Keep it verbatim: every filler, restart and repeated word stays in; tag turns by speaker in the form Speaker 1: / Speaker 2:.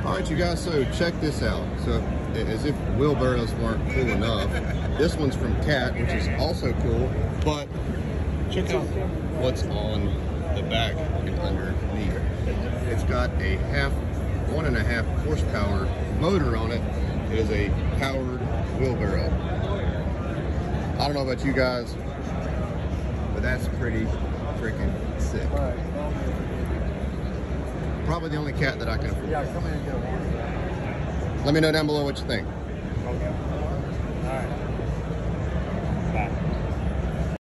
Speaker 1: All right, you guys, so check this out. So as if wheelbarrows weren't cool enough, this one's from Cat, which is also cool, but check out what's on the back and underneath. It's got a half, one and a half horsepower motor on it. It is a powered wheelbarrow. I don't know about you guys, but that's pretty freaking sick. Probably the only Cat that I can afford.
Speaker 2: Yeah, come in and get one.
Speaker 1: Let me know down below what you think.
Speaker 2: Okay. All right.